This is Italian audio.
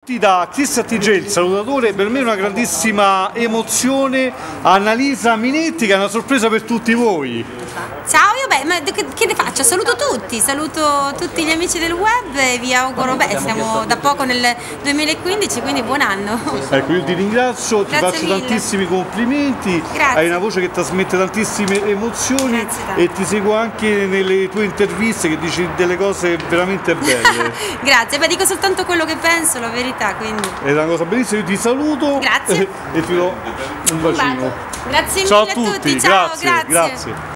Da Cristian TG, il salutatore, per me è una grandissima emozione. Annalisa Minetti, che è una sorpresa per tutti voi. Ciao, ma che ne faccio? Saluto tutti gli amici del web e vi auguro, siamo da poco nel 2015, quindi buon anno. Ecco, io ti ringrazio, ti faccio tantissimi complimenti, hai una voce che trasmette tantissime emozioni e ti seguo anche nelle tue interviste che dici delle cose veramente belle. Grazie, dico soltanto quello che penso, la verità, quindi. È una cosa bellissima, io ti saluto. Grazie. E ti do un bacino. Grazie mille Ciao a tutti, Ciao, grazie.